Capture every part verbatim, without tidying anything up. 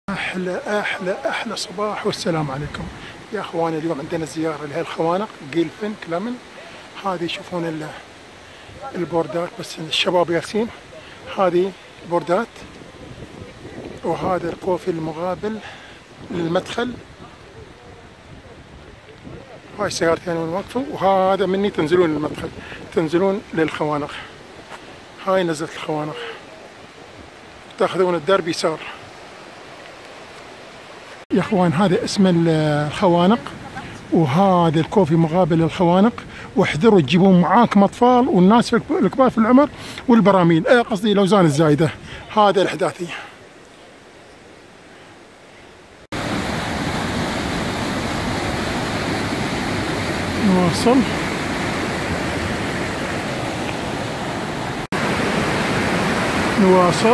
أحلى أحلى أحلى صباح والسلام عليكم يا أخواني. اليوم عندنا زيارة لهي الخوانق جيلفن كلامن. هذه يشوفون البوردات، بس الشباب ياسين. هذه بوردات، وهذا الكوفي المقابل للمدخل. هاي سيارتين من وقفوا، وهذا مني تنزلون للمدخل، تنزلون للخوانق. هاي نزلت الخوانق، تاخذون الدرب يسار يا اخوان. هذا اسم الخوانق، وهذا الكوفي مقابل للخوانق. واحذروا تجيبون معاكم اطفال والناس الكبار في العمر والبراميل، ايه قصدي الاوزان الزايده. هذا الاحداثي. نواصل نواصل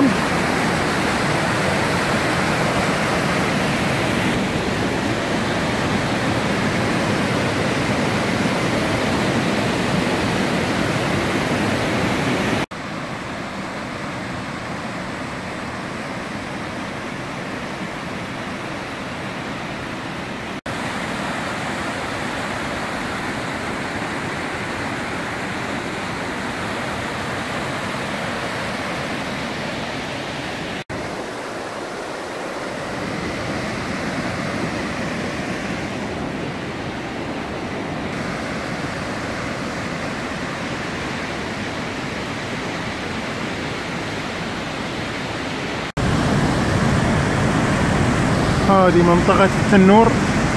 هذه منطقة التنور.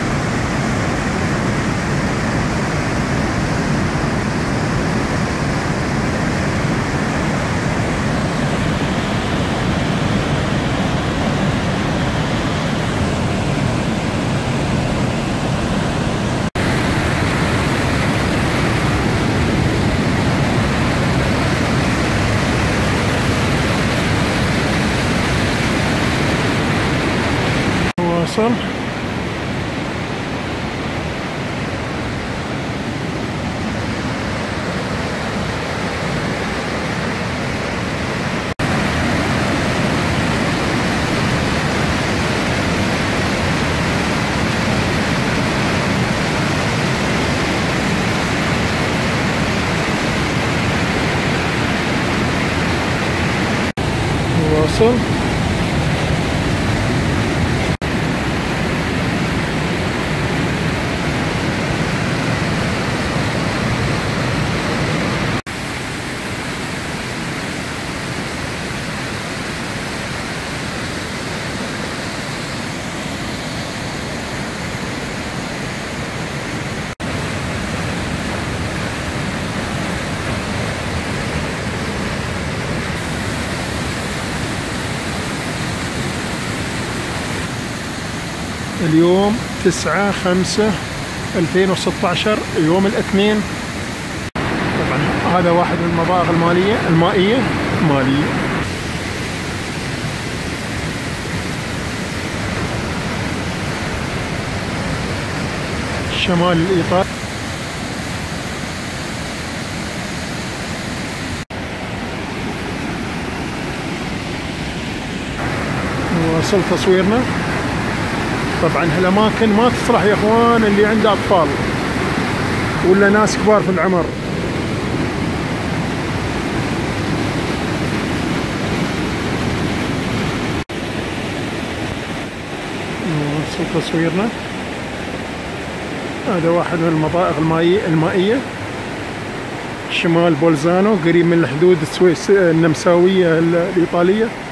نواصل نواصل اليوم تسعة خمسة ألفين وستة عشر، يوم الاثنين. طبعا هذا واحد من المضاغ المالية المائية مالية. شمال الإيطال. نواصل تصويرنا. طبعا هالاماكن ما تصلح يا اخوان اللي عنده اطفال ولا ناس كبار في العمر. نواصل تصويرنا. هذا واحد من المضائق المائية المائية شمال بولزانو، قريب من الحدود السويس النمساوية الإيطالية.